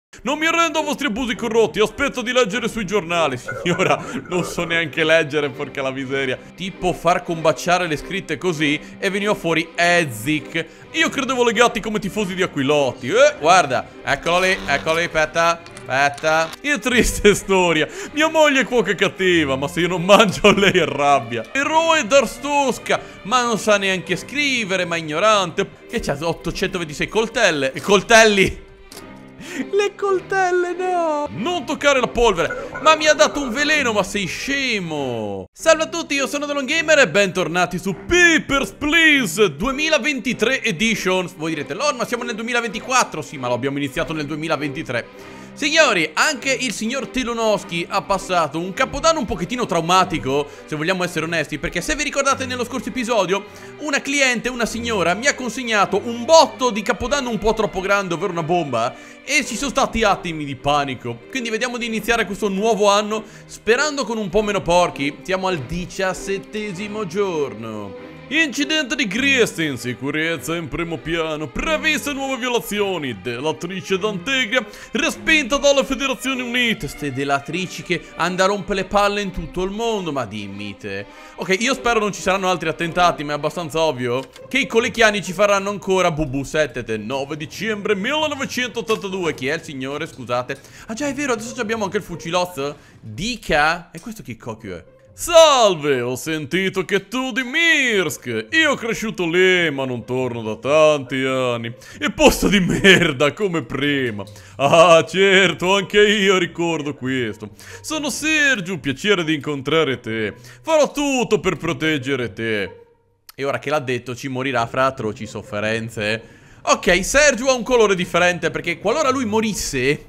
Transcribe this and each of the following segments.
Non mi arrendo a vostri abusi corrotti, aspetto di leggere sui giornali. Signora, non so neanche leggere, porca la miseria. Tipo far combaciare le scritte così e veniva fuori Ezik. Io credevo legati come tifosi di Aquilotti. Guarda, eccolo lì, aspetta. Aspetta. Che triste storia. Mia moglie è cuoca cattiva, ma se io non mangio lei arrabbia. Eroe d'Arstoska, ma non sa neanche scrivere, ma ignorante. Che c'ha 826 coltelle. E coltelli. Le coltelle, no! Non toccare la polvere! Ma mi ha dato un veleno, ma sei scemo! Salve a tutti, io sono DeLonggamer e bentornati su Papers, Please 2023 Edition. Voi direte, Lord, ma siamo nel 2024? Sì, ma lo abbiamo iniziato nel 2023. Signori, anche il signor Telonowski ha passato un capodanno un pochettino traumatico, se vogliamo essere onesti, perché se vi ricordate nello scorso episodio, una cliente, una signora, mi ha consegnato un botto di capodanno un po' troppo grande, ovvero una bomba, e ci sono stati attimi di panico. Quindi vediamo di iniziare questo nuovo anno sperando con un po' meno porchi. Siamo al 17° giorno. Incidente di Griestin, sicurezza in primo piano, previste nuove violazioni, delatrice d'Antegria, respinta dalle Federazioni Unite, ste delatrici che hanno a rompere le palle in tutto il mondo, ma dimmi te. Ok, io spero non ci saranno altri attentati, ma è abbastanza ovvio che i colecchiani ci faranno ancora bubu 7, 9 dicembre 1982, chi è il signore, scusate? Ah già, è vero, adesso abbiamo anche il fucilozzo, dica, e questo chi cocchio è? Salve, ho sentito che tu di Mirsk. Io ho cresciuto lì, ma non torno da tanti anni. E posto di merda, come prima. Ah, certo, anche io ricordo questo. Sono Sergio, piacere di incontrare te. Farò tutto per proteggere te. E ora che l'ha detto, ci morirà fra atroci sofferenze. Ok, Sergio ha un colore differente, perché qualora lui morisse...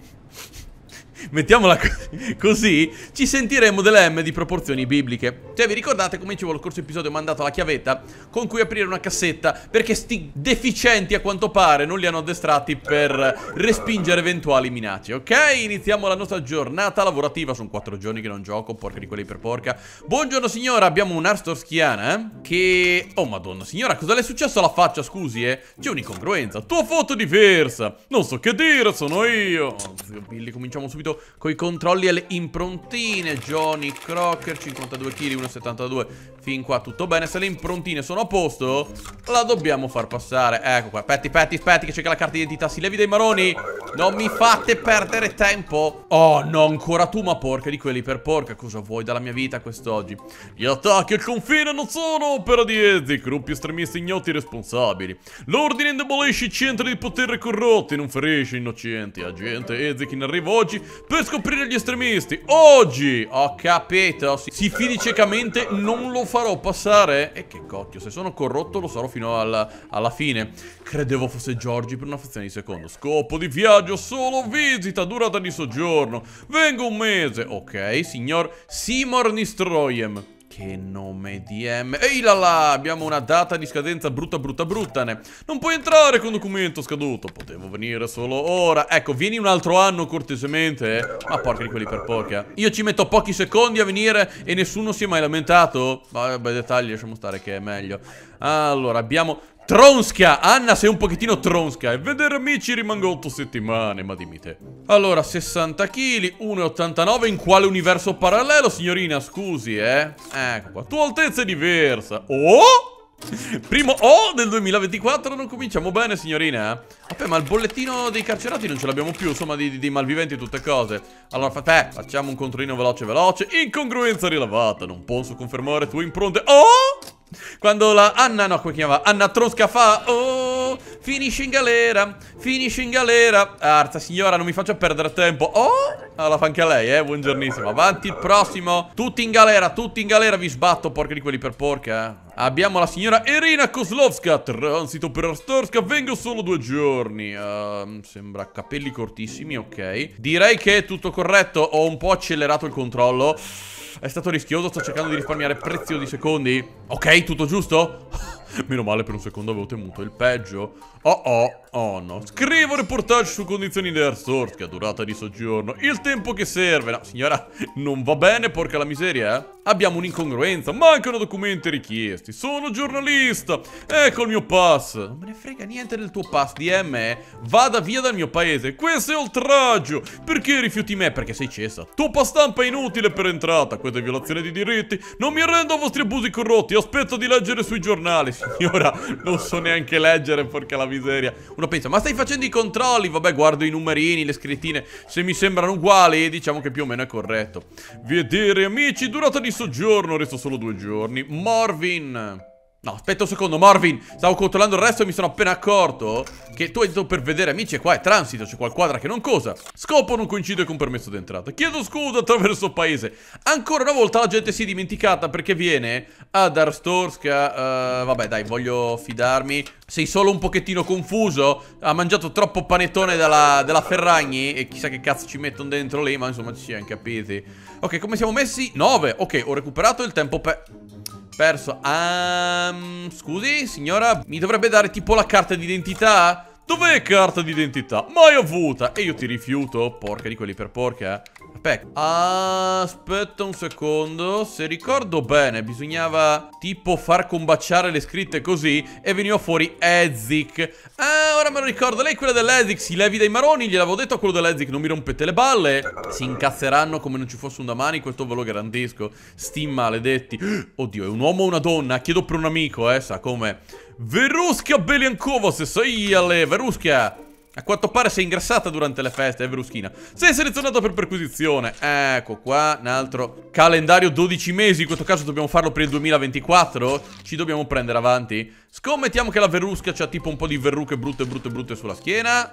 mettiamola così, ci sentiremo delle M di proporzioni bibliche. Cioè vi ricordate come dicevo lo scorso episodio ho mandato la chiavetta con cui aprire una cassetta, perché sti deficienti a quanto pare non li hanno addestrati per respingere eventuali minacce. Ok, iniziamo la nostra giornata lavorativa. Sono 4 giorni che non gioco, porca di quelli per porca. Buongiorno signora, abbiamo un'arstorskiana che... oh madonna signora, cosa le è successo alla faccia, scusi c'è un'incongruenza, tua foto è diversa. Non so che dire, sono io. Oh, zio Billy, cominciamo subito con i controlli alle improntine. Johnny Crocker, 52 kg, 1,72. Fin qua tutto bene. Se le improntine sono a posto, la dobbiamo far passare. Ecco qua. Aspetti che c'è la carta d'identità. Si levi dai maroni. Non mi fate perdere tempo. Oh no, ancora tu, ma porca di quelli per porca. Cosa vuoi dalla mia vita quest'oggi? Gli attacchi al confine non sono opera di Ezik, gruppi estremisti ignoti responsabili. L'ordine indebolisce i centri di potere corrotti, non ferisce innocenti. Agente Ezik in arrivo oggi per scoprire gli estremisti. Oggi! Ho capito. Si fidi ciecamente, non lo farò passare. E che cocchio, se sono corrotto lo sarò fino alla fine. Credevo fosse Giorgi per una frazione di secondo. Scopo di viaggio solo visita, durata di soggiorno. Vengo un mese. Ok, signor Simor Nistrojem. Che nome di M. Ehi là là, abbiamo una data di scadenza bruttane. Non puoi entrare con documento scaduto. Potevo venire solo ora. Ecco, vieni un altro anno cortesemente. Ma porca di quelli per porca. Io ci metto pochi secondi a venire e nessuno si è mai lamentato. Vabbè, dettagli, lasciamo stare che è meglio. Allora, abbiamo... Tronska! Anna, sei un pochettino tronska. E vedere amici rimango 8 settimane, ma dimmi te. Allora, 60 kg, 1,89. In quale universo parallelo, signorina? Scusi, Ecco qua. Tua altezza è diversa. Oh! Primo O del 2024. Non cominciamo bene, signorina. Vabbè, ma il bollettino dei carcerati non ce l'abbiamo più. Insomma, dei malviventi e tutte cose. Allora, facciamo un controllino veloce. Incongruenza rilevata. Non posso confermare tue impronte. Oh! Quando la Anna, no, come chiama? Anna Tronska fa, oh, finisci in galera. Arza signora, non mi faccia perdere tempo. Oh, la fa anche a lei, buongiornissimo. Avanti il prossimo. Tutti in galera, vi sbatto, porca di quelli per porca. Abbiamo la signora Irina Kozlovska, transito per Arstorska, vengo solo 2 giorni. Sembra capelli cortissimi, ok. Direi che è tutto corretto, ho un po' accelerato il controllo. È stato rischioso, sto cercando di risparmiare preziosi secondi. Ok, tutto giusto? Meno male, per un secondo avevo temuto il peggio. Oh oh. Oh no, scrivo reportage su condizioni di Arstorsca, durata di soggiorno, il tempo che serve. No, signora, non va bene, porca la miseria, eh? Abbiamo un'incongruenza, mancano documenti richiesti, sono giornalista, ecco il mio pass. Non me ne frega niente del tuo pass, DM, vada via dal mio paese, questo è oltraggio. Perché rifiuti me? Perché sei cessa. Tuo pass stampa è inutile per entrata, questa è violazione di diritti, non mi arrendo a vostri abusi corrotti, aspetto di leggere sui giornali. Signora, non so neanche leggere, porca la miseria. Uno pensa, ma stai facendo i controlli? Vabbè, guardo i numerini, le scrittine, se mi sembrano uguali, diciamo che più o meno è corretto. Vedere amici, durata di soggiorno, resto solo 2 giorni. Marvin. No, aspetta un secondo, Marvin. Stavo controllando il resto e mi sono appena accorto che tu hai detto per vedere amici e qua è transito, c'è qualquadra che non cosa. Scopo non coincide con permesso d'entrata. Chiedo scusa attraverso paese. Ancora una volta la gente si è dimenticata perché viene ad Arstorsca. Vabbè dai, voglio fidarmi. Sei solo un pochettino confuso. Ha mangiato troppo panettone della Ferragni e chissà che cazzo ci mettono dentro lì, ma insomma ci siamo capiti. Ok, come siamo messi? 9. Ok, ho recuperato il tempo perso. Scusi, signora, mi dovrebbe dare tipo la carta d'identità? Dov'è carta d'identità? Mai avuta. E io ti rifiuto. Porca di quelli per porca. Aspetta un secondo. Se ricordo bene, bisognava tipo far combaciare le scritte così e veniva fuori Ezik. Ah, ora me lo ricordo. Lei è quella dell'Ezik. Si levi dai maroni. Gliel'avevo detto a quello dell'Ezik, non mi rompete le balle. Si incazzeranno come non ci fosse un domani. Questo ve lo garantisco. Sti maledetti. Oddio, è un uomo o una donna? Chiedo per un amico, sa come. Veruschka Beliankova, se sei alle Veruschka. A quanto pare sei ingrassata durante le feste, Veruschina. Sei selezionata per perquisizione. Ecco qua, un altro calendario 12 mesi. In questo caso dobbiamo farlo per il 2024. Ci dobbiamo prendere avanti. Scommettiamo che la Veruschka c'ha tipo un po' di verruche brutte sulla schiena.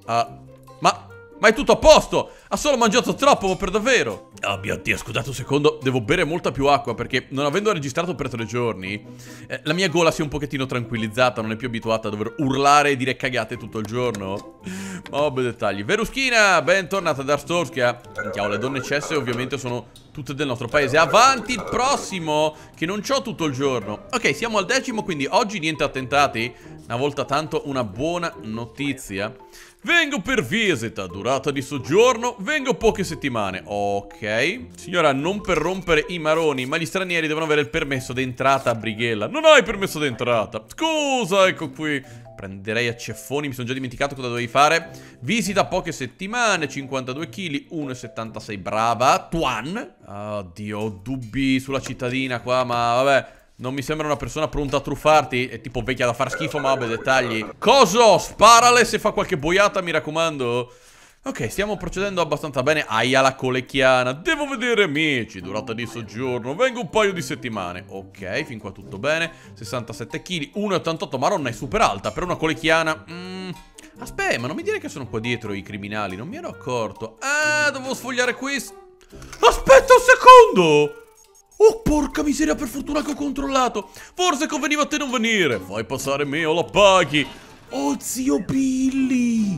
Ma è tutto a posto! Ha solo mangiato troppo, ma per davvero! Oh mio Dio, scusate un secondo, devo bere molta più acqua perché non avendo registrato per 3 giorni la mia gola si è un pochettino tranquillizzata, non è più abituata a dover urlare e dire cagate tutto il giorno. Ma vabbè dettagli. Veruschina, bentornata da Arstorsca. Minchia, le donne cesse ovviamente sono tutte del nostro paese. Avanti il prossimo, che non c'ho tutto il giorno. Ok, siamo al 10º, quindi oggi niente attentati. Una volta tanto una buona notizia. Vengo per visita, durata di soggiorno, vengo poche settimane. Ok. Signora, non per rompere i maroni, ma gli stranieri devono avere il permesso d'entrata a Brighella. Non hai permesso d'entrata. Scusa, ecco qui. Prenderei a ceffoni, mi sono già dimenticato cosa dovevi fare. Visita poche settimane, 52 kg, 1,76. Brava, Tuan. Oddio, ho dubbi sulla cittadina qua, ma vabbè. Non mi sembra una persona pronta a truffarti. È tipo vecchia da far schifo, ma vabbè, dettagli. Coso? Sparale se fa qualche boiata, mi raccomando. Ok, stiamo procedendo abbastanza bene. Aia la colecchiana. Devo vedere amici. Durata di soggiorno. Vengo un paio di settimane. Ok, fin qua tutto bene. 67 kg, 1,88. Maronna è super alta per una colecchiana. Aspetta, ma non mi dire che sono qua dietro i criminali. Non mi ero accorto. Ah, dovevo sfogliare questo. Aspetta un secondo. Oh, porca miseria, per fortuna che ho controllato. Forse conveniva a te non venire. Fai passare me o la paghi. Oh, zio Billy.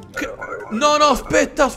No, aspetta.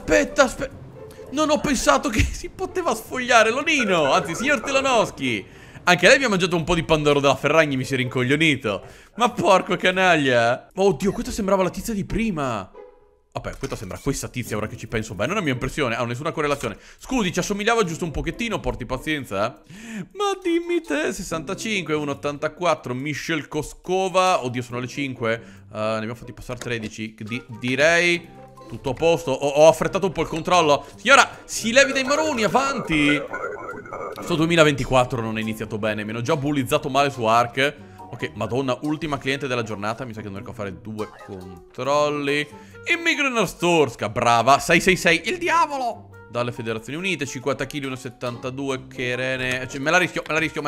Non ho pensato che si poteva sfogliare l'onino. Anzi, signor Telanowski. Anche lei mi ha mangiato un po' di pandoro della Ferragni, mi si è rincoglionito. Ma porco canaglia. Oddio, questa sembrava la tizia di prima. Vabbè, questa sembra questa tizia, ora che ci penso bene. Non è una mia impressione, ha nessuna correlazione. Scusi, ci assomigliava giusto un pochettino, porti pazienza. Ma dimmi te, 65, 1,84, Michelle Koskova. Oddio, sono le 5. Ne abbiamo fatti passare 13. Direi tutto a posto. Ho affrettato un po' il controllo. Signora, si levi dai maroni, avanti. Sto 2024 non è iniziato bene. Mi hanno già bullizzato male su Ark. Ok, madonna, ultima cliente della giornata. Mi sa che non riesco a fare 2 controlli. Immigro in Arstorsca, brava. 666, il diavolo. Dalle Federazioni Unite, 50 kg, 1,72. Che rene. Cioè, me la rischio,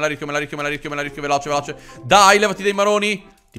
veloce. Dai, levati dai maroni. Ti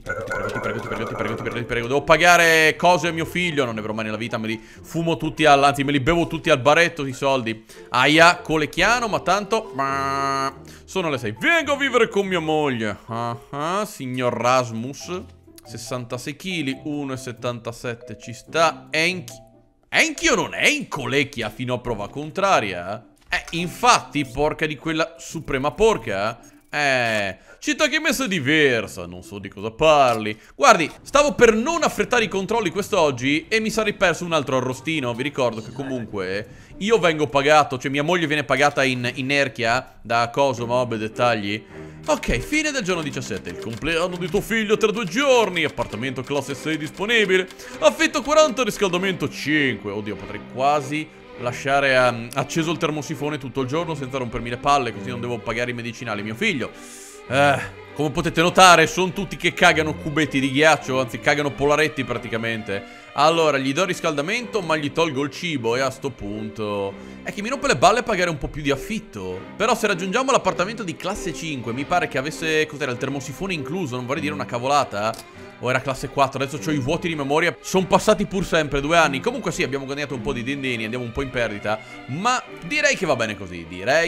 prego. Devo pagare cose a mio figlio. Non ne avrò mai nella vita, me li fumo tutti anzi, me li bevo tutti al baretto i soldi. Aia, colecchiano, ma tanto sono le 6. Vengo a vivere con mia moglie. Signor Rasmus. 66 kg, 1,77. Ci sta. Enchio non è in colecchia fino a prova contraria. Infatti, porca di quella suprema porca. Città che messa è diversa, non so di cosa parli. Guardi, stavo per non affrettare i controlli quest'oggi e mi sarei perso un altro arrostino. Vi ricordo che comunque io vengo pagato, cioè mia moglie viene pagata in Erchia da coso, mob, dettagli. Ok, fine del giorno 17, il compleanno di tuo figlio tra 2 giorni, appartamento classe 6 disponibile, affitto 40, riscaldamento 5. Oddio, potrei quasi lasciare acceso il termosifone tutto il giorno senza rompermi le palle, così non devo pagare i medicinali a mio figlio. Come potete notare, sono tutti che cagano cubetti di ghiaccio, anzi cagano polaretti praticamente. Allora, gli do riscaldamento, ma gli tolgo il cibo. E a sto punto è che mi rompe le balle pagare un po' più di affitto. Però se raggiungiamo l'appartamento di classe 5, mi pare che avesse, cos'era, il termosifone incluso, non vorrei dire una cavolata. O era classe 4, adesso ho i vuoti di memoria. Sono passati pur sempre 2 anni. Comunque sì, abbiamo guadagnato un po' di dindini, andiamo un po' in perdita, ma direi che va bene così,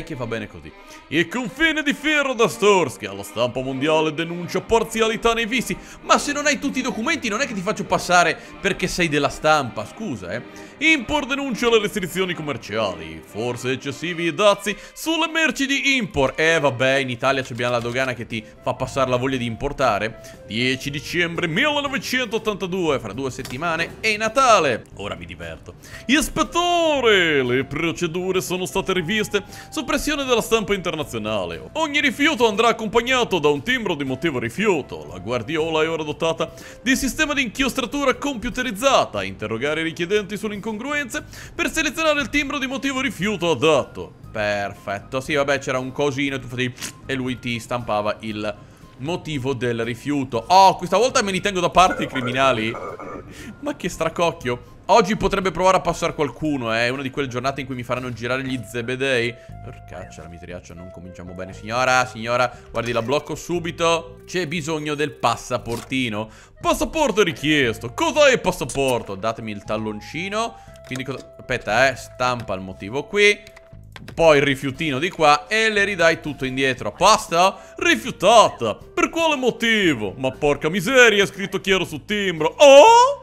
Il confine di ferro da Storsky alla stampa mondiale denuncia parzialità nei visti. Ma se non hai tutti i documenti non è che ti faccio passare perché sei della stampa, scusa. Import denuncia le restrizioni commerciali, forse eccessivi dazi sulle merci di import. Vabbè, in Italia abbiamo la dogana che ti fa passare la voglia di importare. 10 dicembre 1982, fra 2 settimane è Natale. Ora mi diverto. Ispettore, le procedure sono state riviste su pressione della stampa internazionale. Ogni rifiuto andrà accompagnato da un timbro di motivo rifiuto. La guardiola è ora dotata di sistema di inchiostratura computerizzata. Interrogare i richiedenti sulle incongruenze per selezionare il timbro di motivo rifiuto adatto. Perfetto. Sì, vabbè, c'era un cosino e tu facevi e lui ti stampava il motivo del rifiuto. Oh, questa volta me li tengo da parte i criminali. Ma che stracocchio. Oggi potrebbe provare a passare qualcuno, È una di quelle giornate in cui mi faranno girare gli zebedei. Porcaccia la miseriaccia, non cominciamo bene. Signora, guardi, la blocco subito. C'è bisogno del passaportino. Passaporto richiesto. Cos'è il passaporto? Datemi il talloncino. Quindi cosa... Aspetta, stampa il motivo qui. Poi il rifiutino di qua e le ridai tutto indietro. Pasta? Rifiutata. Per quale motivo? Ma porca miseria, è scritto chiaro su timbro. Oh!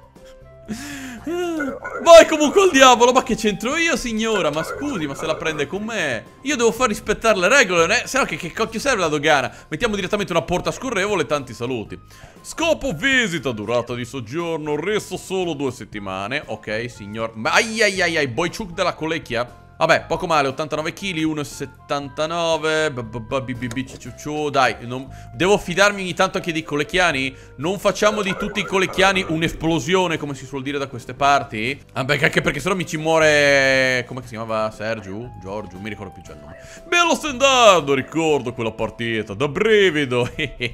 Vai comunque al diavolo. Ma che c'entro io, signora? Ma scusi, ma se la prende con me? Io devo far rispettare le regole, se no che cocchio serve la dogana? Mettiamo direttamente una porta scorrevole e tanti saluti. Scopo visita, durata di soggiorno, resto solo 2 settimane. Ok, signor. Ai, boychuk della colecchia. Vabbè, poco male, 89 kg, 1,79. Dai, devo fidarmi ogni tanto anche dei colecchiani? Non facciamo di tutti i colecchiani un'esplosione, come si suol dire da queste parti? Vabbè, anche perché sennò mi ci muore... Come si chiamava? Sergio? Giorgio? Mi ricordo più già il nome. Bello stendardo, ricordo quella partita, da brivido.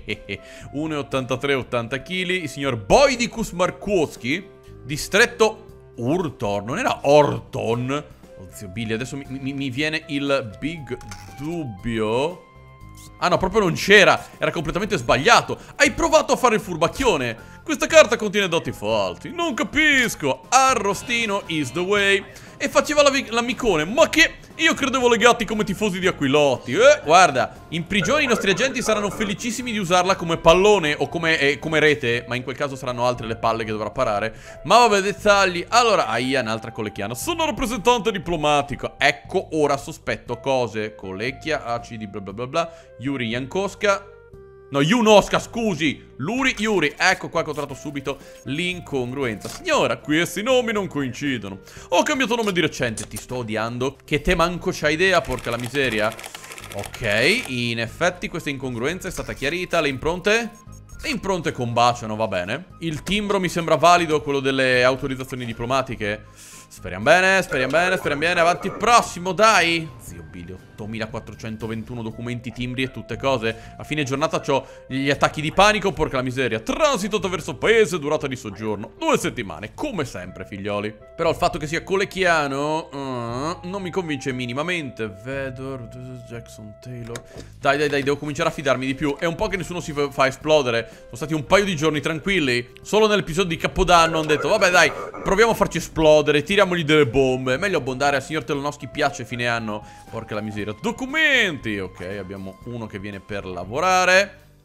1,83, 80 kg, il signor Boydicus Markowski, distretto Urton, non era Orton? Oh zio Billy, adesso mi viene il big dubbio. Ah no, proprio non c'era. Era completamente sbagliato. Hai provato a fare il furbacchione. Questa carta contiene dati falsi. Non capisco. Arrostino is the way. E faceva l'amicone. Ma che... Io credevo legati come tifosi di Aquilotti. Guarda, in prigione i nostri agenti saranno felicissimi di usarla come pallone o come rete. Ma in quel caso saranno altre le palle che dovrà parare. Ma vabbè, dettagli. Allora, aia, un'altra colecchiana. Sono rappresentante diplomatico. Ecco, ora sospetto cose. Colecchia, acidi, bla bla bla bla. Yuri Jankowska. No, Junoska, scusi. Yuri. Ecco qua che ho trovato subito l'incongruenza. Signora, questi nomi non coincidono. Ho cambiato nome di recente. Ti sto odiando. Che te manco c'hai idea, porca la miseria. Ok, in effetti questa incongruenza è stata chiarita. Le impronte? Le impronte combaciano, va bene. Il timbro mi sembra valido, quello delle autorizzazioni diplomatiche. Speriamo bene. Avanti, prossimo, dai. Zio Billy, 8421 documenti, timbri e tutte cose. A fine giornata c'ho gli attacchi di panico, porca la miseria. Transito attraverso paese, durata di soggiorno 2 settimane, come sempre, figlioli. Però il fatto che sia colecchiano non mi convince minimamente. Vedor, Jackson, Taylor. Dai, devo cominciare a fidarmi di più. È un po' che nessuno si fa esplodere. Sono stati un paio di giorni tranquilli. Solo nell'episodio di Capodanno hanno detto: vabbè dai, proviamo a farci esplodere, tiriamogli delle bombe. Meglio abbondare, al signor Telonowski piace fine anno. Porca la miseria. Documenti. Ok, abbiamo uno che viene per lavorare.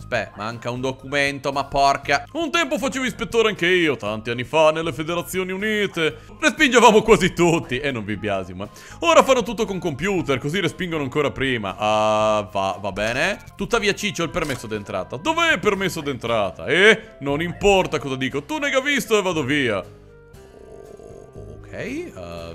Aspetta, manca un documento, ma porca. Un tempo facevo ispettore anche io, tanti anni fa, nelle Federazioni Unite. Respingevamo quasi tutti, e non vi biasimo. Ora fanno tutto con computer, così respingono ancora prima. Va bene. Tuttavia Ciccio ha il permesso d'entrata. Dov'è il permesso d'entrata? Non importa cosa dico, tu nega visto e vado via. Ok,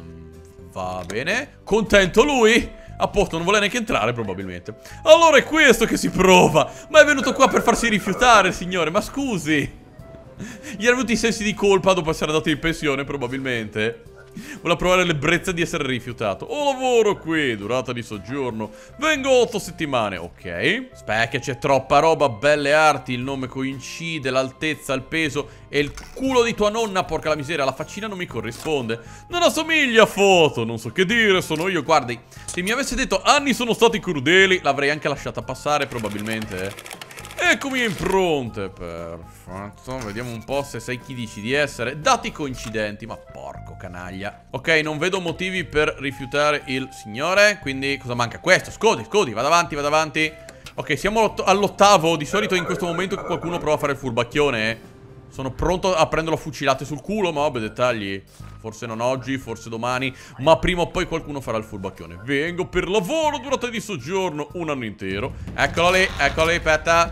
va bene. Contento lui? A posto, non vuole neanche entrare probabilmente. Allora è questo che si prova. Ma è venuto qua per farsi rifiutare, signore. Ma scusi, gli erano venuti i sensi di colpa dopo essere andato in pensione probabilmente. Vuole provare l'ebbrezza di essere rifiutato. Ho lavoro qui, durata di soggiorno. Vengo 8 settimane, ok. Aspetta che c'è troppa roba, belle arti. Il nome coincide, l'altezza, il peso e il culo di tua nonna, porca la miseria. La faccina non mi corrisponde. Non assomiglia a foto, non so che dire, sono io. Guardi, se mi avesse detto anni sono stati crudeli, l'avrei anche lasciata passare probabilmente. Eccomi impronte, perfetto. Vediamo un po' se sei chi dici di essere. Dati coincidenti, ma porco canaglia. Ok, non vedo motivi per rifiutare il signore. Quindi cosa manca? Questo, scodi, vado avanti, vado avanti. Ok, siamo all'8º. Di solito in questo momento che qualcuno prova a fare il furbacchione, sono pronto a prenderlo a fucilate sul culo, ma vabbè, dettagli. Forse non oggi, forse domani, ma prima o poi qualcuno farà il furbacchione. Vengo per lavoro, durata di soggiorno 1 anno intero. Eccolo lì, aspetta.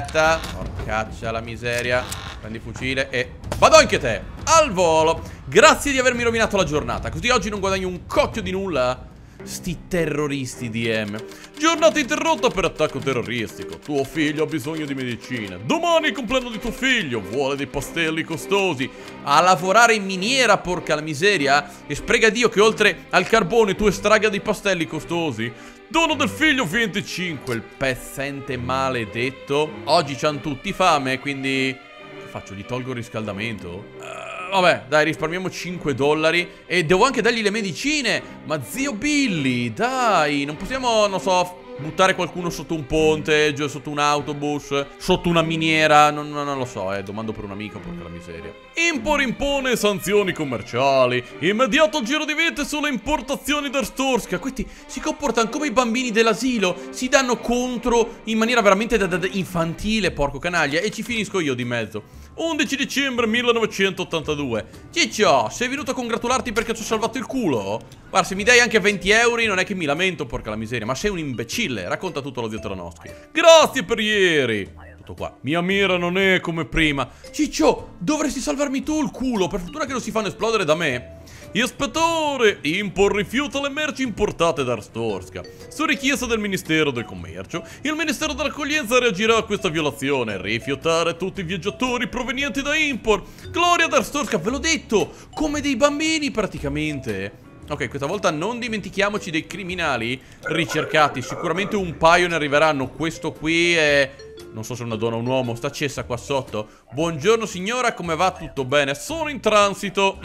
Porcaccia la miseria. Prendi il fucile e vado anche te, al volo. Grazie di avermi rovinato la giornata, così oggi non guadagno un cocchio di nulla. Sti terroristi DM. Giornata interrotta per attacco terroristico. Tuo figlio ha bisogno di medicina. Domani è il compleanno di tuo figlio. Vuole dei pastelli costosi. A lavorare in miniera, porca la miseria. E sprega Dio che oltre al carbone tu estragga dei pastelli costosi. Dono del figlio 25. Il pezzente maledetto. Oggi c'hanno tutti fame, quindi che faccio? Gli tolgo il riscaldamento? Vabbè, dai, risparmiamo $5. E devo anche dargli le medicine. Ma zio Billy, dai, non possiamo, non so, buttare qualcuno sotto un ponte, giù sotto un autobus, sotto una miniera. Non lo so, domando per un amico, porca la miseria. Impor impone sanzioni commerciali. Immediato giro di vite sulle importazioni da Storska. Questi si comportano come i bambini dell'asilo. Si danno contro in maniera veramente infantile, porco canaglia. E ci finisco io di mezzo. 11 dicembre 1982. Ciccio, sei venuto a congratularti perché ci ho salvato il culo? Guarda, se mi dai anche 20 euro non è che mi lamento, porca la miseria. Ma sei un imbecille, racconta tutto lo zio Tranowski. Grazie per ieri. Tutto qua. Mia mira non è come prima. Ciccio, dovresti salvarmi tu il culo. Per fortuna che non si fanno esplodere da me. Ispettore, Impor rifiuta le merci importate da Storska. Su richiesta del Ministero del Commercio, il Ministero dell'Accoglienza reagirà a questa violazione. Rifiutare tutti i viaggiatori provenienti da Impor. Gloria da Storska, ve l'ho detto, come dei bambini praticamente. Ok, questa volta non dimentichiamoci dei criminali ricercati. Sicuramente un paio ne arriveranno. Questo qui è... non so se è una donna o un uomo, sta accesa qua sotto. Buongiorno signora, come va? Tutto bene? Sono in transito.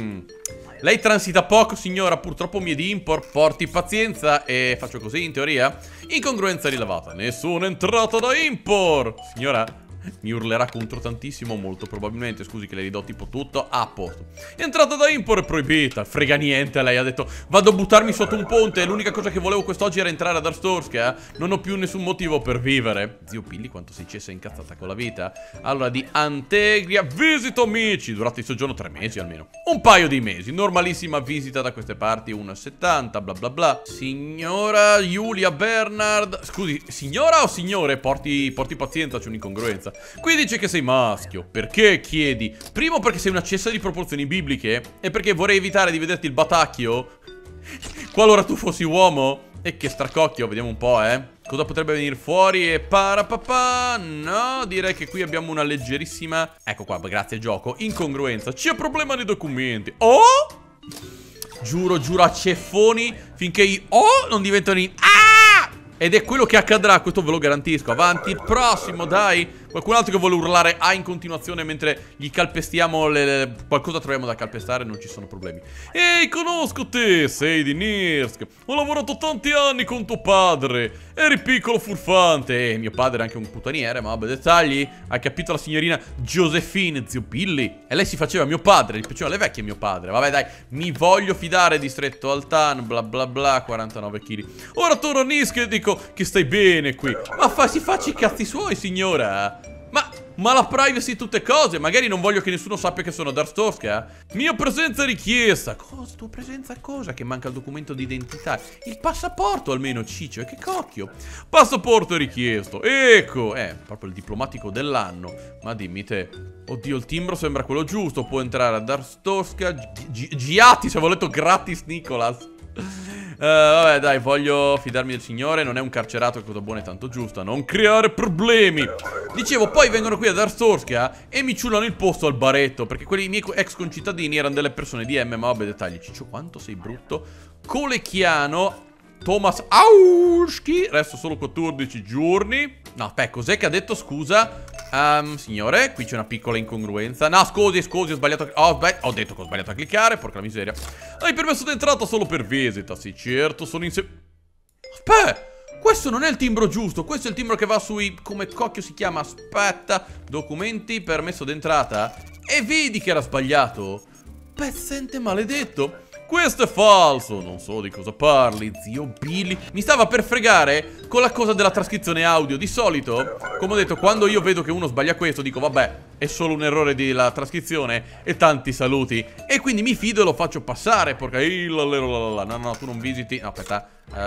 Lei transita poco signora, purtroppo mi è di import. Porti pazienza e faccio così in teoria. Incongruenza rilevata. Nessuna entrata da import. Signora, mi urlerà contro tantissimo, molto probabilmente. Scusi che le ridò tipo tutto. A posto. Entrata da import è proibita. Frega niente, lei ha detto vado a buttarmi sotto un ponte. L'unica cosa che volevo quest'oggi era entrare ad Arstorska. Non ho più nessun motivo per vivere. Zio Pilli, quanto sei cessa incazzata con la vita. Allora, di Antegria, visito amici. Durata di soggiorno 3 mesi almeno. Un paio di mesi. Normalissima visita da queste parti, 1,70 bla bla bla. Signora Julia Bernard. Scusi, signora o signore? Porti pazienza, c'è un'incongruenza. Qui dice che sei maschio. Perché chiedi? Primo perché sei una cessa di proporzioni bibliche. E perché vorrei evitare di vederti il batacchio qualora tu fossi uomo. E che stracocchio, vediamo un po', cosa potrebbe venire fuori? E parapapà. No, direi che qui abbiamo una leggerissima... ecco qua, grazie gioco. Incongruenza. C'è problema nei documenti. Oh! Giuro a ceffoni finché i oh non diventano in ah! Ed è quello che accadrà, questo ve lo garantisco. Avanti, il prossimo, dai. Qualcun altro che vuole urlare A in continuazione mentre gli calpestiamo qualcosa troviamo da calpestare, non ci sono problemi. Ehi, conosco te, sei di Nirsk. Ho lavorato tanti anni con tuo padre. Eri piccolo furfante. Mio padre è anche un putaniere, ma vabbè, dettagli. Hai capito la signorina Josephine, zio Billy? E lei si faceva mio padre, gli piaceva le vecchie mio padre. Vabbè, dai, mi voglio fidare di Stretto Altan, bla bla bla, 49 kg. Ora torno a Nisk e dico che stai bene qui. Ma si faccia i cazzi suoi, signora. Ma la privacy tutte cose. Magari non voglio che nessuno sappia che sono Darstovska. Mia presenza richiesta. Cosa? Tua presenza cosa? Che manca il documento di identità. Il passaporto almeno, ciccio. E che cocchio. Passaporto richiesto. Ecco. Proprio il diplomatico dell'anno. Ma dimmi te. Oddio, il timbro sembra quello giusto. Può entrare a Darstovska. Giatti, se avevo letto gratis Nicolas. Vabbè, dai, voglio fidarmi del signore. Non è un carcerato, è cosa buona e tanto giusta. Non creare problemi. Dicevo, poi vengono qui ad Darstovska e mi ciullano il posto al baretto, perché quelli miei ex concittadini erano delle persone di M. Ma vabbè, dettagli. Ciccio, quanto sei brutto. Colecchiano Thomas Auschki. Resto solo 14 giorni. No, aspetta, cos'è che ha detto, scusa? Signore, qui c'è una piccola incongruenza. No, scusi, ho sbagliato. Ho detto che ho sbagliato a cliccare, porca la miseria. Hai permesso d'entrata solo per visita. Sì, certo, sono in Aspetta, questo non è il timbro giusto. Questo è il timbro che va sui... come cocchio si chiama? Aspetta. Documenti, permesso d'entrata. E vedi che era sbagliato. Pezzente maledetto. Questo è falso, non so di cosa parli, zio Billy. Mi stava per fregare con la cosa della trascrizione audio. Di solito, come ho detto, quando io vedo che uno sbaglia questo, dico vabbè, è solo un errore della trascrizione e tanti saluti. E quindi mi fido e lo faccio passare, porca... No, tu non visiti... No, aspetta.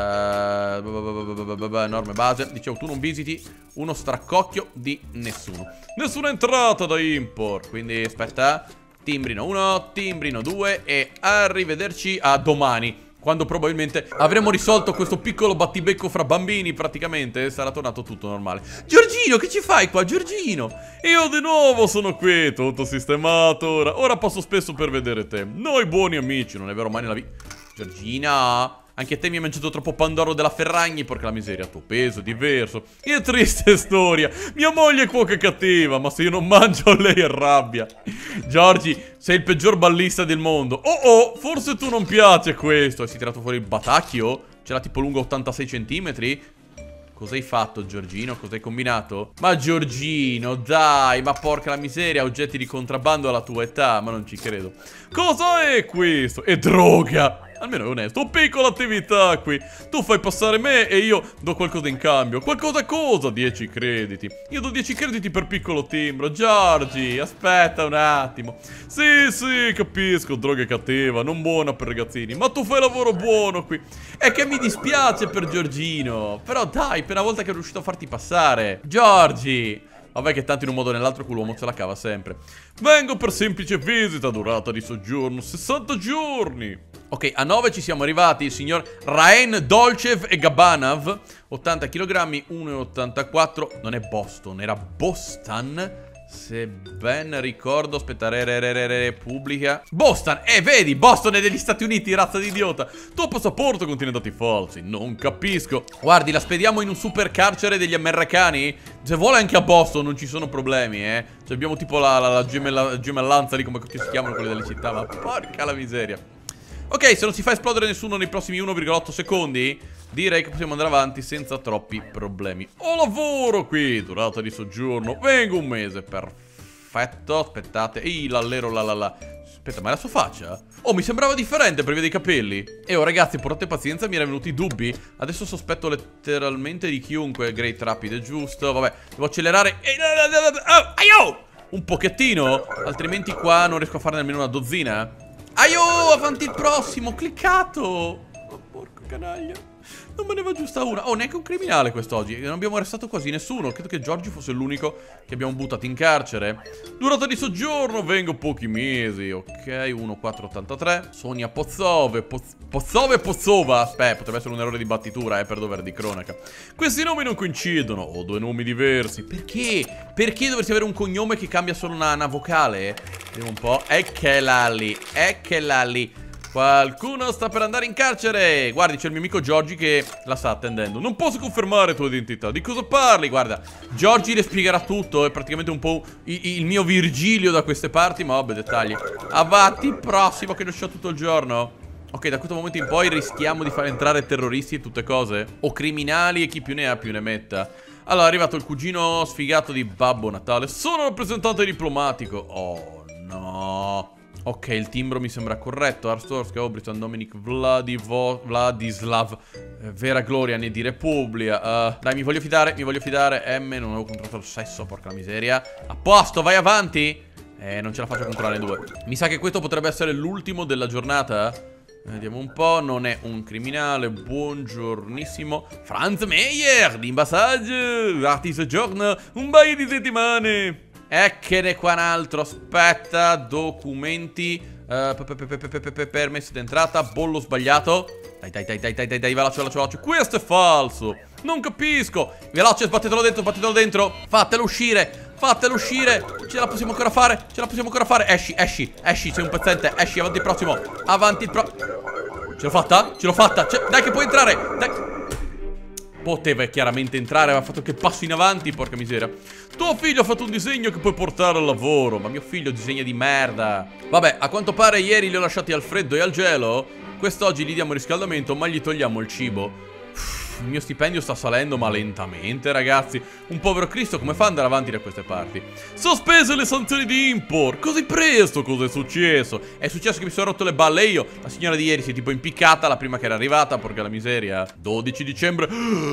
Norme base. Dicevo, tu non visiti uno stracocchio di nessuno. Nessuna entrata da import, quindi aspetta... Timbrino 1, timbrino 2 e arrivederci a domani, quando probabilmente avremo risolto questo piccolo battibecco fra bambini praticamente. Sarà tornato tutto normale. Giorgino, che ci fai qua, Giorgino? Io di nuovo sono qui, tutto sistemato. Ora passo spesso per vedere te. Noi buoni amici, non è vero mai nella vita. Giorgina... Anche te mi hai mangiato troppo pandoro della Ferragni, porca la miseria, tuo peso è diverso. Che triste storia. Mia moglie è cuoca cattiva, ma se io non mangio lei arrabbia. Giorgi, sei il peggior ballista del mondo. Oh, forse tu non piace questo. Hai tirato fuori il batacchio? C'era tipo lungo 86 centimetri? Cosa hai fatto, Giorgino? Cosa hai combinato? Ma Giorgino, dai, ma porca la miseria, oggetti di contrabbando alla tua età, ma non ci credo. Cosa è questo? È droga! Almeno è onesto. Piccola attività qui. Tu fai passare me e io do qualcosa in cambio. Qualcosa cosa? 10 crediti. Io do 10 crediti per piccolo timbro. Giorgi, aspetta un attimo. Sì, capisco. Droga cattiva, non buona per ragazzini. Ma tu fai lavoro buono qui. È che mi dispiace per Giorgino. Però dai, per una volta che è riuscito a farti passare. Giorgi. Vabbè che tanto in un modo o nell'altro quell'uomo se la cava sempre. Vengo per semplice visita, durata di soggiorno 60 giorni. Ok, a 9 ci siamo arrivati. Il signor Raen Dolcev e Gabanov, 80 kg, 1,84. Non è Boston, era Boston, se ben ricordo. Aspetta, Repubblica Boston, vedi, Boston è degli Stati Uniti, razza di idiota. Tuo passaporto contiene dati falsi, non capisco. Guardi, la spediamo in un super carcere degli americani. Se vuole anche a Boston non ci sono problemi, Cioè abbiamo tipo la gemellanza lì, come si chiamano quelle delle città. Ma porca la miseria. Ok, se non si fa esplodere nessuno nei prossimi 1,8 secondi, direi che possiamo andare avanti senza troppi problemi. Ho lavoro qui, durata di soggiorno, vengo un mese, perfetto, aspettate, l'allero Aspetta, ma è la sua faccia? Oh, mi sembrava differente per via dei capelli. Oh ragazzi, portate pazienza, mi erano venuti dubbi. Adesso sospetto letteralmente di chiunque. Great rapido, giusto, vabbè, devo accelerare. Un pochettino, altrimenti qua non riesco a fare nemmeno una dozzina. Avanti il prossimo, ho cliccato. Oh, porco canaglia. Non me ne va giusta una. Oh, neanche un criminale quest'oggi. Non abbiamo arrestato quasi nessuno. Credo che Giorgi fosse l'unico che abbiamo buttato in carcere. Durata di soggiorno, vengo pochi mesi. Ok, 1,483. Sonia Pozzove. Pozzova. Aspetta, potrebbe essere un errore di battitura, per dover di cronaca. Questi nomi non coincidono. Ho due nomi diversi. Perché? Perché dovresti avere un cognome che cambia solo una vocale? Vediamo un po'. Eccola lì. Qualcuno sta per andare in carcere. Guardi, c'è il mio amico Giorgi che la sta attendendo. Non posso confermare tua identità. Di cosa parli? Guarda, Giorgi le spiegherà tutto. È praticamente un po' il mio Virgilio da queste parti. Ma vabbè, dettagli. Avanti, prossimo che ne ho tutto il giorno. Ok, da questo momento in poi rischiamo di far entrare terroristi e tutte cose. O criminali, e chi più ne ha più ne metta. Allora, è arrivato il cugino sfigato di Babbo Natale. Sono rappresentante diplomatico. Oh, no. Ok, il timbro mi sembra corretto. Arstorska, Obritan, Dominic, Vladislav, Vera Gloria, di Repubblica. Dai, mi voglio fidare, M, non avevo controllato il sesso, porca la miseria. A posto, vai avanti. Non ce la faccio controllare due. Mi sa che questo potrebbe essere l'ultimo della giornata. Vediamo un po', non è un criminale. Buongiornissimo. Franz Meyer, di Imbassage, Artist Giorno, un paio di settimane. Eccene qua un altro, aspetta, documenti, permesso d'entrata, bollo sbagliato. Dai, veloce, questo è falso. Non capisco. Veloce, sbattetelo dentro. Fatelo uscire. Ce la possiamo ancora fare. Esci, sei un pezzente. Esci, avanti il prossimo. Ce l'ho fatta. Dai che puoi entrare. Dai. Poteva chiaramente entrare, aveva fatto che passo in avanti, porca miseria. Tuo figlio ha fatto un disegno che puoi portare al lavoro. Ma mio figlio disegna di merda. Vabbè, a quanto pare ieri li ho lasciati al freddo e al gelo. Quest'oggi gli diamo il riscaldamento, ma gli togliamo il cibo. Il mio stipendio sta salendo ma lentamente, ragazzi. Un povero Cristo come fa ad andare avanti da queste parti? Sospese le sanzioni di import. Così presto, cosa è successo? È successo che mi sono rotto le balle io. La signora di ieri si è tipo impiccata, la prima che era arrivata, porca la miseria. 12 dicembre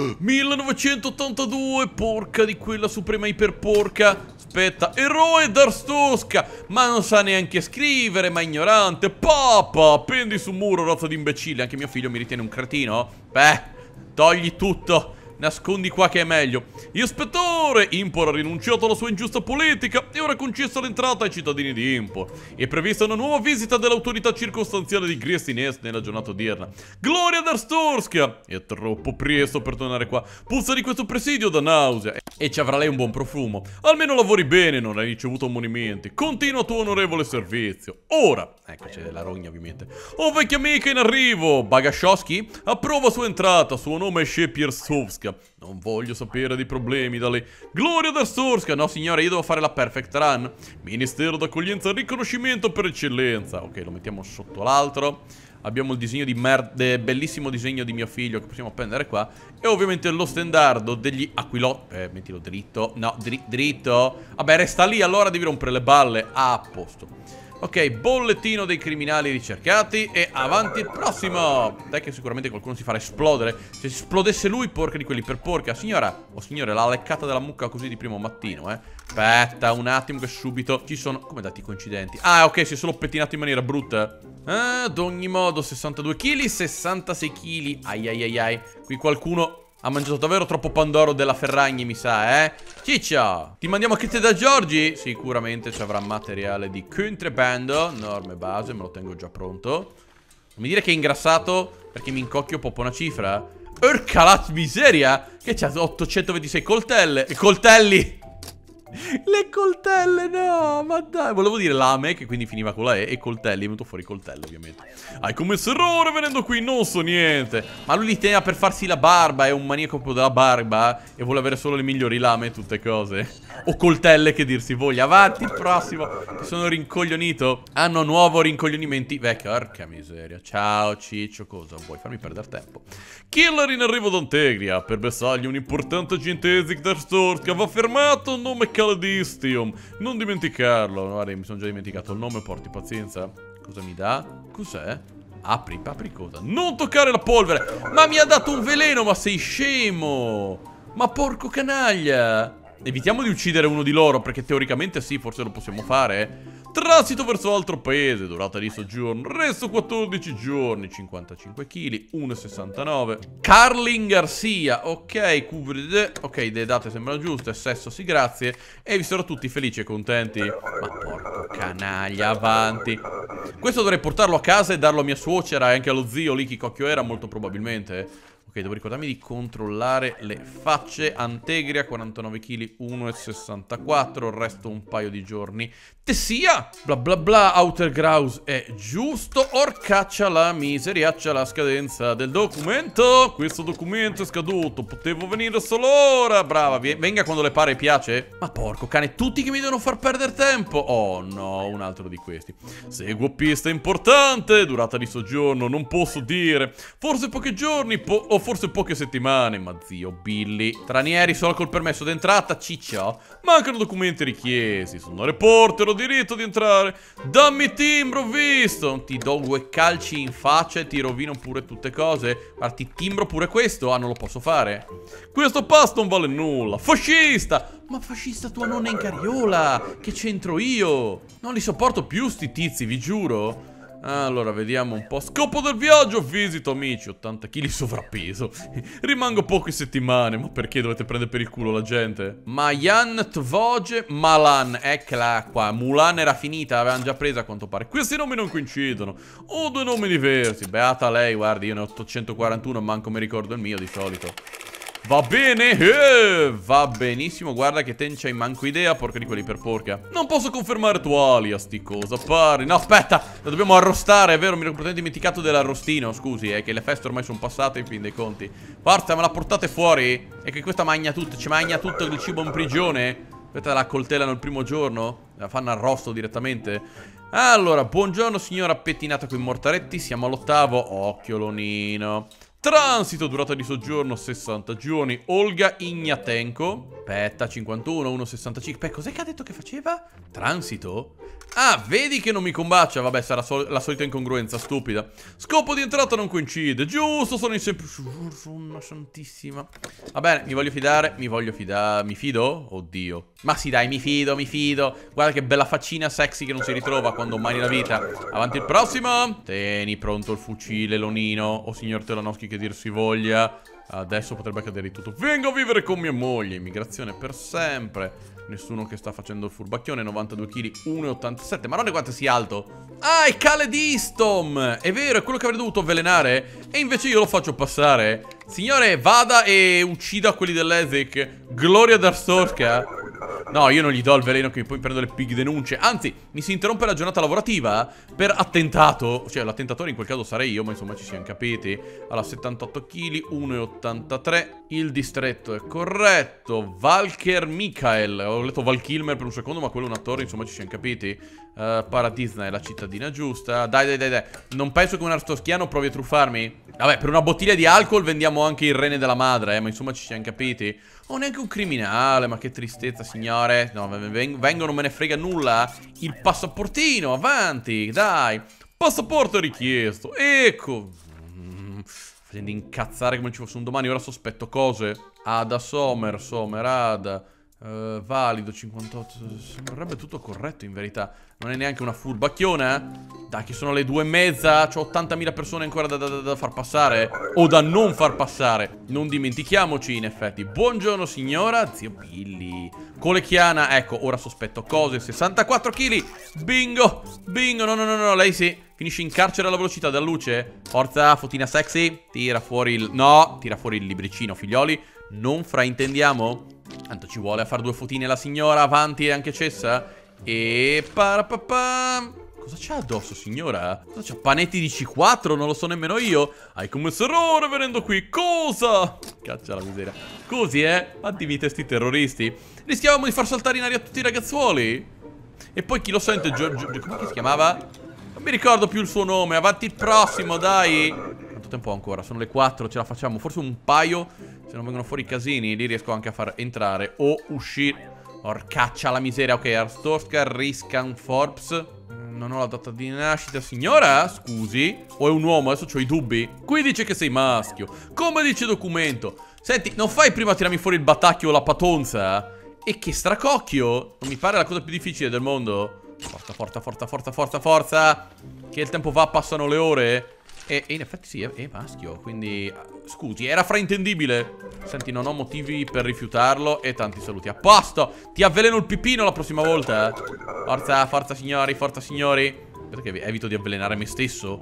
1982, porca di quella suprema iperporca. Aspetta, eroe d'Arstoska. Ma non sa neanche scrivere, ma ignorante. Papa, appendi su un muro, razza di imbecille. Anche mio figlio mi ritiene un cretino? Beh, togli tutto, nascondi qua che è meglio. Ispettore, Impor ha rinunciato alla sua ingiusta politica e ora concessa l'entrata ai cittadini di Impor. È prevista una nuova visita dell'autorità circostanziale di Griestines nella giornata odierna. Gloria d'Arstorska! È troppo presto per tornare qua. Puzza di questo presidio da nausea. E ci avrà lei un buon profumo. Almeno lavori bene, non hai ricevuto ammonimenti. Continua tuo onorevole servizio. Ora, ecco c'è la rogna ovviamente. Oh vecchia amica in arrivo. Bagashowski approva sua entrata. Suo nome è Shepiersovska. Non voglio sapere di problemi da lei. Gloria d'Arstorska. No signore, io devo fare la perfect run. Ministero d'accoglienza e riconoscimento per eccellenza. Ok, lo mettiamo sotto l'altro. Abbiamo il disegno di bellissimo disegno di mio figlio che possiamo appendere qua. E ovviamente lo stendardo degli aquilot. Mettilo dritto. No, dritto. Vabbè, resta lì, allora devi rompere le balle. A posto. Ok, bollettino dei criminali ricercati. E avanti il prossimo. Dai che sicuramente qualcuno si farà esplodere. Se si esplodesse lui, porca di quelli per porca. Signora, oh signore, l'ha leccata della mucca così di primo mattino, Aspetta un attimo che subito ci sono... Come dati coincidenti? Ah, ok, si è solo pettinato in maniera brutta. Ad ogni modo, 62 kg, 66 kg. Ai. Qui qualcuno ha mangiato davvero troppo pandoro della Ferragni, mi sa, Ciccia, ti mandiamo a Kit da Giorgi? Sicuramente ci avrà materiale di contrabbando. Norme base, me lo tengo già pronto. Non mi dire che è ingrassato perché mi incocchio proprio una cifra. Urca la miseria! Che c'ha 826 coltelle. E coltelli! Le coltelle, no, ma dai. Volevo dire lame, che quindi finiva con la E coltelli, è venuto fuori coltello ovviamente. Hai commesso errore venendo qui, non so niente. Ma lui li teneva per farsi la barba, è un maniaco proprio della barba. E vuole avere solo le migliori lame e tutte cose. O coltelle che dir si voglia. Avanti, prossimo. Che sono rincoglionito. Hanno nuovo rincoglionimenti. Vecchio, porca miseria. Ciao Ciccio, cosa vuoi farmi perdere tempo? Killer in arrivo da Antegria. Per bersagli un importante agente ESIC d'Arstorska. Va fermato, nome Caladistium. Non dimenticarlo. Guarda, mi sono già dimenticato il nome, porti pazienza. Cosa mi dà? Cos'è? Apri cosa? Non toccare la polvere. Ma mi ha dato un veleno, ma sei scemo. Ma porco canaglia. Evitiamo di uccidere uno di loro, perché teoricamente sì, forse lo possiamo fare. Transito verso altro paese, durata di soggiorno, resto 14 giorni, 55 kg, 1,69. Carlin Garcia, ok, ok, le date sembrano giuste, sesso sì grazie, e vi sarò tutti felici e contenti. Ma porco canaglia, avanti. Questo dovrei portarlo a casa e darlo a mia suocera e anche allo zio lì, chi cocchio era, molto probabilmente. Ok, devo ricordarmi di controllare le facce. Antegria, 49 kg, 1,64. Il resto un paio di giorni. Tessia! Bla bla bla, Outer Grouse è giusto. Orcaccia la miseriaccia, la scadenza del documento. Questo documento è scaduto. Potevo venire solo ora. Brava, venga quando le pare e piace. Ma porco cane, tutti che mi devono far perdere tempo. Oh no, un altro di questi. Seguo pista importante. Durata di soggiorno, non posso dire. Forse pochi giorni o forse poche settimane. Ma zio Billy, stranieri solo col permesso d'entrata, ciccio. Mancano documenti richiesti. Sono reporter, ho diritto di entrare. Dammi timbro, visto. Ti do 2 calci in faccia e ti rovino pure tutte cose. Guarda, ti timbro pure questo. Ah, non lo posso fare. Questo pass non vale nulla. Fascista. Ma fascista tua nonna in carriola. Che c'entro io? Non li sopporto più sti tizi, vi giuro. Allora, vediamo un po'. Scopo del viaggio, visito amici. 80 kg sovrappeso. Rimango poche settimane. Ma perché dovete prendere per il culo la gente? Mayan Tvoge Malan. Eccola qua. Mulan era finita, l'avevano già presa a quanto pare. Questi nomi non coincidono. Ho 2 nomi diversi. Beata lei, guardi, io ne ho 841. Manco mi ricordo il mio di solito. Va bene, va benissimo. Guarda che te c'hai manco idea, porca di quelli per porca. Non posso confermare tuo alias, sti cosa pare. No, aspetta, la dobbiamo arrostare, è vero, mi ero completamente dimenticato dell'arrostino. Scusi, è che le feste ormai sono passate, in fin dei conti. Forza, me la portate fuori? È che questa magna tutto, ci magna tutto il cibo in prigione. Aspetta, la coltellano il primo giorno, la fanno arrosto direttamente. Allora, buongiorno signora pettinata con i mortaretti, siamo all'8º. Occhiolonino. Transito, durata di soggiorno 60 giorni. Olga Ignatenko. Aspetta, 51, 1,65. Beh, cos'è che ha detto che faceva? Transito? Ah, vedi che non mi combacia. Vabbè, sarà la solita incongruenza stupida. Scopo di entrata non coincide. Giusto, sono in sempre... Una santissima. Va bene, mi voglio fidare. Mi fido? Oddio. Ma sì, dai, mi fido. Guarda che bella faccina sexy che non si ritrova quando mani la vita. Avanti il prossimo. Tieni pronto il fucile, Lonino. O signor Telanowski che dir si voglia. Adesso potrebbe accadere di tutto. Vengo a vivere con mia moglie. Immigrazione per sempre. Nessuno che sta facendo il furbacchione. 92 kg, 1,87. Ma non è quanto sia alto. Ah, è Kale Distom. È vero, è quello che avrei dovuto avvelenare. E invece io lo faccio passare. Signore, vada e uccida quelli dell'Ezek. Gloria Darstorska. No, io non gli do il veleno che poi prendo le pig denunce. Anzi, mi si interrompe la giornata lavorativa per attentato. Cioè, l'attentatore in quel caso sarei io, ma insomma ci siamo capiti. Allora, 78 kg, 1,83. Il distretto è corretto. Valker Mikael. Ho letto Val Kilmer per un secondo, ma quello è un attore, insomma ci siamo capiti. Paradisna è la cittadina giusta. Dai. Non penso che un arstoschiano provi a truffarmi. Vabbè, per una bottiglia di alcol vendiamo anche il rene della madre, ma insomma ci siamo capiti. Oh, neanche un criminale, ma che tristezza, signore. No, vengo, non me ne frega nulla. Il passaportino, avanti, dai. Passaporto richiesto, ecco. Facendo incazzare come ci fosse un domani. Ora sospetto cose. Ada Somerada. Valido 58. Sembrerebbe tutto corretto in verità. Non è neanche una furbacchiona? Dai, che sono le 2:30. C'ho 80.000 persone ancora da far passare. O da non far passare. Non dimentichiamoci, in effetti. Buongiorno signora. Zio Billy. Colechiana. Ecco, ora sospetto cose. 64 kg. Bingo. No. Lei sì. Finisce in carcere alla velocità della luce. Forza, fotina sexy. Tira fuori il... No, tira fuori il libricino, figlioli. Non fraintendiamo. Tanto ci vuole a fare 2 fotine la signora. Avanti e anche cessa. E parapapam. Cosa c'ha addosso, signora? Cosa c'ha? Panetti di C4? Non lo so nemmeno io. Hai commesso errore venendo qui. Cosa? Caccia la miseria. Così, Attivite sti terroristi. Rischiavamo di far saltare in aria tutti i ragazzuoli. E poi chi lo sente? Come si chiamava? Non mi ricordo più il suo nome. Avanti il prossimo, dai. Quanto tempo ho ancora? Sono le 4, ce la facciamo. Forse un paio. Se non vengono fuori i casini, li riesco anche a far entrare o uscire. Orcaccia la miseria. Ok, Arstorska, Riskan, Forbes. Non ho la data di nascita. Signora, scusi. O è un uomo? Adesso ho i dubbi. Qui dice che sei maschio. Come dice documento. Senti, non fai prima a tirarmi fuori il battacchio o la patonza? E che stracocchio. Non mi pare la cosa più difficile del mondo. Forza. Che il tempo va, passano le ore. E in effetti sì, è maschio. Quindi, scusi, era fraintendibile. Senti, non ho motivi per rifiutarlo. E tanti saluti, a posto. Ti avveleno il pipino la prossima volta. Forza signori. Perché evito di avvelenare me stesso.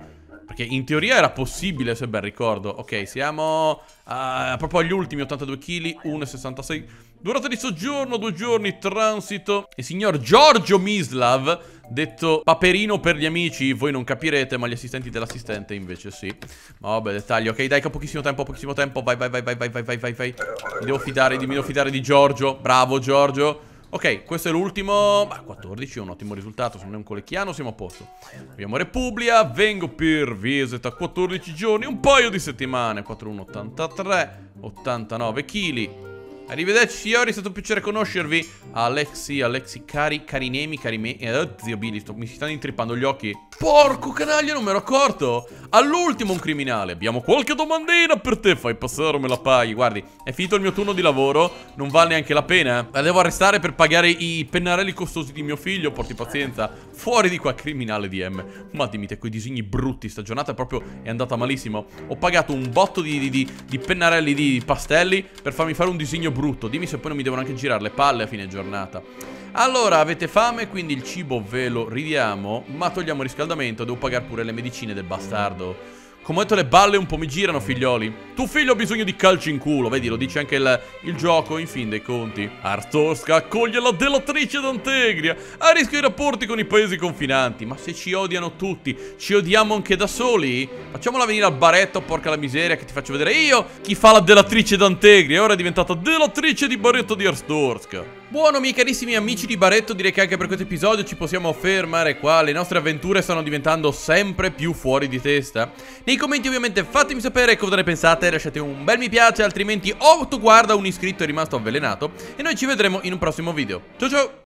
Perché in teoria era possibile, se ben ricordo. Ok, siamo proprio agli ultimi 82 kg, 1,66. Durata di soggiorno, 2 giorni, transito. Il signor Giorgio Mislav, detto Paperino per gli amici. Voi non capirete, ma gli assistenti dell'assistente invece sì. Ma vabbè, dettagli. Ok, dai, che ho pochissimo tempo, Vai. Mi devo fidare di Giorgio. Bravo, Giorgio. Ok, questo è l'ultimo. 14 è un ottimo risultato. Se non è un colecchiano siamo a posto. Abbiamo Repubblica. Vengo per visita 14 giorni, un paio di settimane. 4183, 89 kg. Arrivederci signori, è stato un piacere conoscervi. Alexi, Carinemi. Zio Billy, mi si stanno intrippando gli occhi. Porco canaglia, non me ero accorto. All'ultimo un criminale. Abbiamo qualche domandina per te. Fai passare o me la paghi? Guardi, è finito il mio turno di lavoro. Non vale neanche la pena. La devo arrestare per pagare i pennarelli costosi di mio figlio. Porti pazienza. Fuori di qua, criminale DM. Ma dimmi te, quei disegni brutti. Sta giornata proprio è andata malissimo. Ho pagato un botto di pennarelli di pastelli per farmi fare un disegno brutto. Dimmi se poi non mi devono anche girare le palle a fine giornata. Allora, avete fame, quindi il cibo ve lo ridiamo, ma togliamo il riscaldamento. Devo pagare pure le medicine del bastardo. Come ho detto, le balle un po' mi girano, figlioli. Tu figlio ha bisogno di calci in culo. Vedi, lo dice anche il gioco, in fin dei conti. Arstoska accoglie la delatrice d'Antegria. A rischio i rapporti con i paesi confinanti. Ma se ci odiano tutti, ci odiamo anche da soli? Facciamola venire al baretto, porca la miseria, che ti faccio vedere io chi fa la delatrice d'Antegria. E ora è diventata delatrice di Baretto di Arstorska. Buono, miei carissimi amici di Baretto, direi che anche per questo episodio ci possiamo fermare qua. Le nostre avventure stanno diventando sempre più fuori di testa. Nei commenti ovviamente fatemi sapere cosa ne pensate, lasciate un bel mi piace, altrimenti guarda, un iscritto è rimasto avvelenato. E noi ci vedremo in un prossimo video. Ciao ciao!